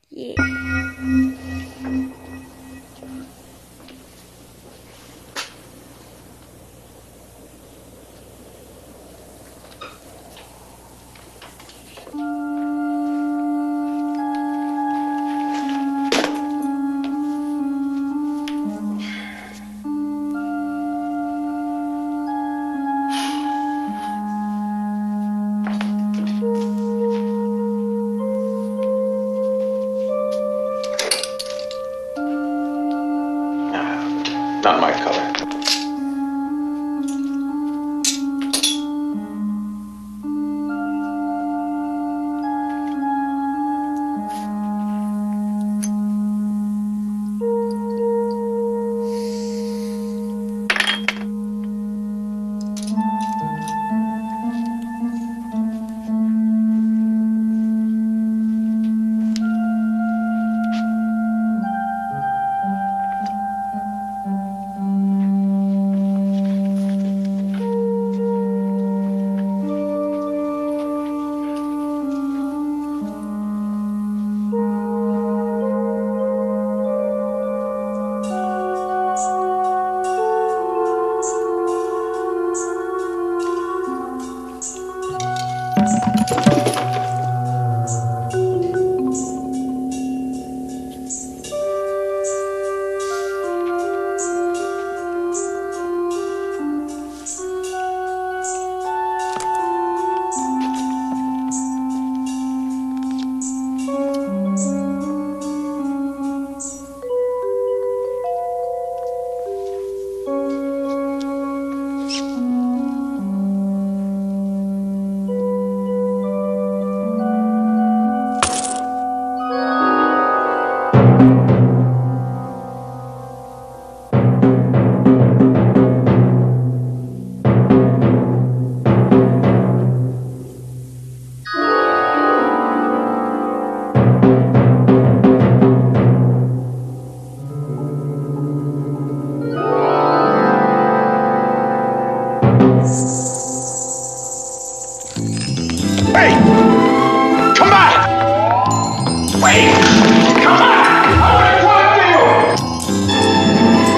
Yeah. Not my color. Hey! Come back! Wait! Come back! I want to talk to you!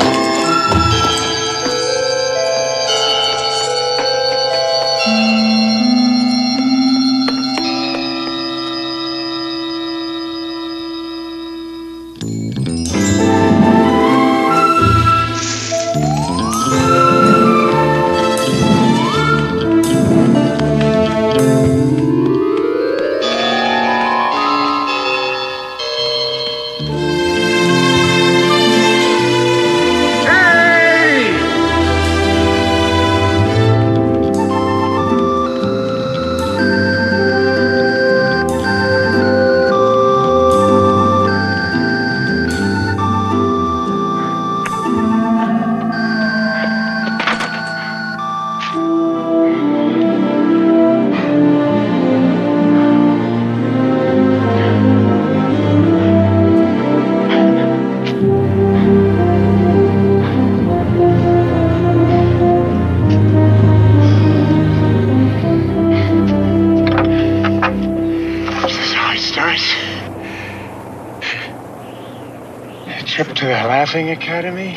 Trip to the Laughing Academy?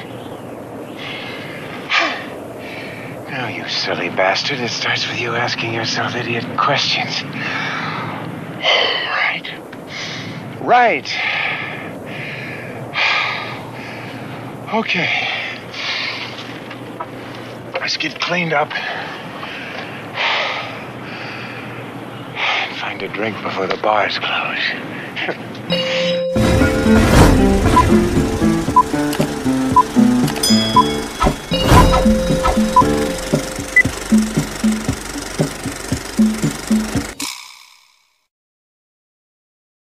Now, you silly bastard, it starts with you asking yourself idiot questions. Right. Right. Okay. Let's get cleaned up. And find a drink before the bars close.